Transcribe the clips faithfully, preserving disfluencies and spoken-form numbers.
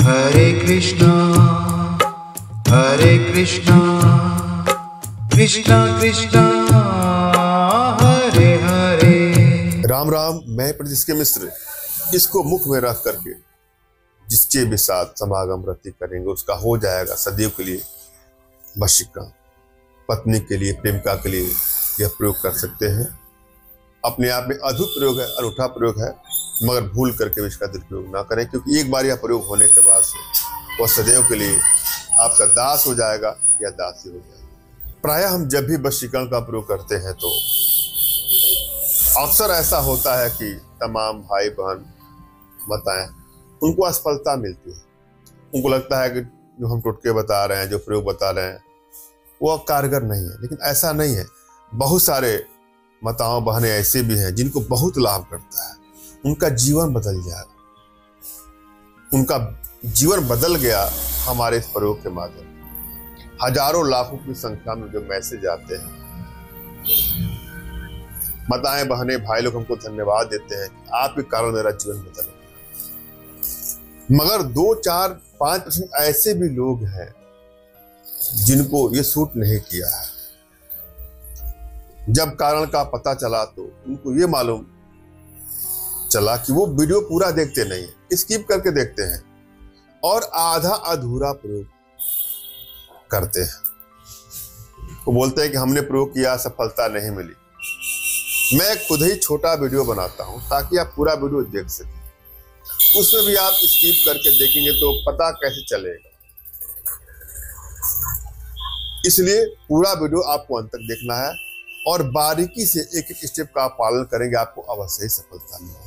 हरे कृष्णा हरे कृष्णा कृष्णा कृष्णा हरे हरे। राम राम। मैं पंडित के मिश्र इसको मुख में रख करके जिसके भी साथ समागम रति करेंगे उसका हो जाएगा सदैव के लिए वशीकरण। पत्नी के लिए, प्रेमिका के लिए यह प्रयोग कर सकते हैं। अपने आप में अद्भुत प्रयोग है, अनूठा प्रयोग है, मगर भूल करके भी इसका दुरुपयोग ना करें, क्योंकि एक बार यह प्रयोग होने के बाद से वह सदैव के लिए आपका दास हो जाएगा या दासी हो जाएगा। प्रायः हम जब भी वशीकरण का प्रयोग करते हैं तो अक्सर ऐसा होता है कि तमाम भाई बहन माताएं उनको असफलता मिलती है। उनको लगता है कि जो हम टोटके बता रहे हैं, जो प्रयोग बता रहे हैं वो कारगर नहीं है, लेकिन ऐसा नहीं है। बहुत सारे माताओं बहनें ऐसे भी हैं जिनको बहुत लाभ करता है, उनका जीवन बदल जाएगा। उनका जीवन बदल गया हमारे इस प्रयोग के माध्यम। हजारों लाखों की संख्या में जो मैसेज आते हैं, माताएं बहनें भाई लोग हमको धन्यवाद देते हैं कि आपके कारण मेरा जीवन बदल गया। मगर दो चार पांच परसेंट ऐसे भी लोग हैं जिनको ये सूट नहीं किया है। जब कारण का पता चला तो उनको ये मालूम चला कि वो वीडियो पूरा देखते नहीं है, स्किप करके देखते हैं और आधा अधूरा प्रयोग करते हैं। वो बोलते हैं कि हमने प्रयोग किया, सफलता नहीं मिली। मैं खुद ही छोटा वीडियो बनाता हूं ताकि आप पूरा वीडियो देख सकें। उसमें भी आप स्किप करके देखेंगे तो पता कैसे चलेगा। इसलिए पूरा वीडियो आपको अंत तक देखना है और बारीकी से एक एक स्टेप का आप पालन करेंगे, आपको अवश्य ही सफलता मिलेगी।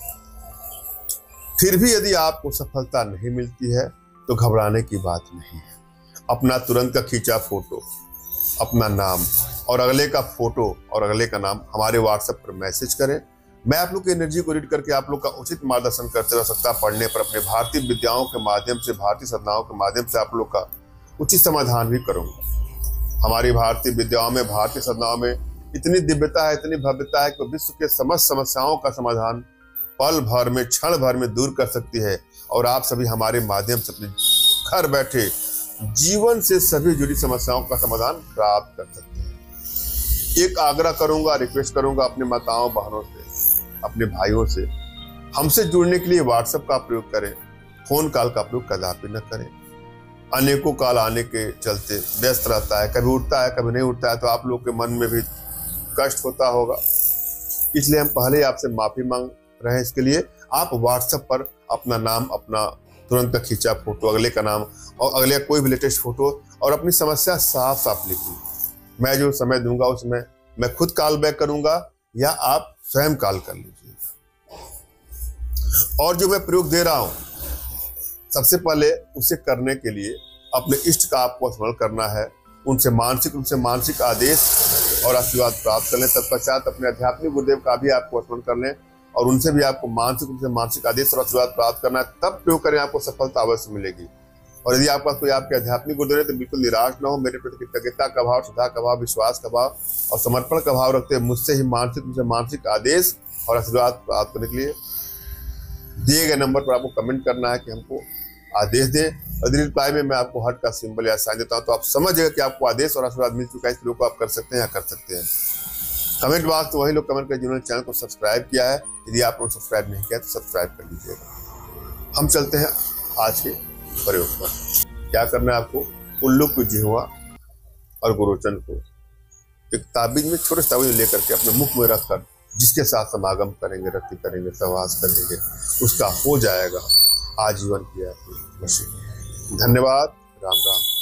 फिर भी यदि आपको सफलता नहीं मिलती है तो घबराने की बात नहीं है। अपना तुरंत का खींचा फोटो, अपना नाम और अगले का फोटो और अगले का नाम हमारे व्हाट्सएप पर मैसेज करें। मैं आप लोग की एनर्जी को रीड करके आप लोग का उचित मार्गदर्शन करते रह सकता पढ़ने पर अपने भारतीय विद्याओं के माध्यम से, भारतीय साधनाओं के माध्यम से आप लोग का उचित समाधान भी करूंगा। हमारी भारतीय विद्याओं में, भारतीय साधनाओं में इतनी दिव्यता है, इतनी भव्यता है कि विश्व के समस्त समस्याओं का समाधान पल भर में, क्षण भर में दूर कर सकती है। और आप सभी हमारे माध्यम से अपने घर बैठे जीवन से सभी जुड़ी समस्याओं का समाधान प्राप्त कर सकते हैं। एक आग्रह करूंगा, रिक्वेस्ट करूंगा अपने माताओं बहनों से, अपने भाइयों से, हमसे जुड़ने के लिए व्हाट्सएप का प्रयोग करें। फोन कॉल का प्रयोग कदापि न करें। अनेकों कॉल आने के चलते व्यस्त रहता है, कभी उठता है कभी नहीं उठता है, तो आप लोग के मन में भी कष्ट होता होगा। इसलिए हम पहले आपसे माफी मांग रहे हैं। इसके लिए आप व्हाट्सएप पर अपना नाम, अपना तुरंत का खींचा फोटो, अगले का नाम और अगले कोई भी लेटेस्ट फोटो और अपनी समस्या साफ साफ लिखिए। मैं जो समय दूंगा उसमें मैं खुद कॉल बैक करूंगा या आप स्वयं कॉल कर लीजिएगा। और जो मैं प्रयोग दे रहा हूं, सबसे पहले उसे करने के लिए अपने इष्ट का आपको स्मरण करना है, उनसे मानसिक रूप से मानसिक आदेश और आशीर्वाद प्राप्त कर लें। तत्पश्चात अपने आध्यात्मिक गुरुदेव का भी आपको स्मरण कर लें और उनसे भी आपको मानसिक रूप से मानसिक आदेश और आशीर्वाद प्राप्त करना है। तब प्रयोग करें, आपको सफलता अवश्य मिलेगी। और यदि आपके पास कोई आपके आध्यात्मिक गुरुदेव है तो बिल्कुल निराश न हो। मेरे प्रति कृतज्ञता का भाव, श्रद्धा का भाव, विश्वास का भाव और समर्पण का भाव रखते हैं। मुझसे ही मानसिक रूप से मानसिक आदेश और आशीर्वाद प्राप्त करने के लिए दिए गए नंबर पर आपको कमेंट करना है कि हमको आदेश दें। यदि रिप्लाई में मैं आपको हार्ट का सिंबल या साइन देता हूं तो आप समझ जाएगा कि आपको आदेश और आशीर्वाद मिल चुका है। इस प्रयोग को आप कर सकते हैं या कर सकते हैं। कमेंट बॉक्स तो वही लोग कमेंट करें जिन्होंने चैनल को सब्सक्राइब किया है। यदि आपने सब्सक्राइब नहीं किया तो सब्सक्राइब कर लीजिएगा। हम चलते हैं आज के प्रयोग पर। क्या करना है आपको? उल्लू की जिह्वा और गुरोचन को एक ताबीज में, छोटे से ताबीज लेकर के अपने मुख में रखकर जिसके साथ समागम करेंगे, रति करेंगे, सहवास करेंगे, उसका हो जाएगा आजीवन की आपकी वशीकरण। धन्यवाद। राम राम।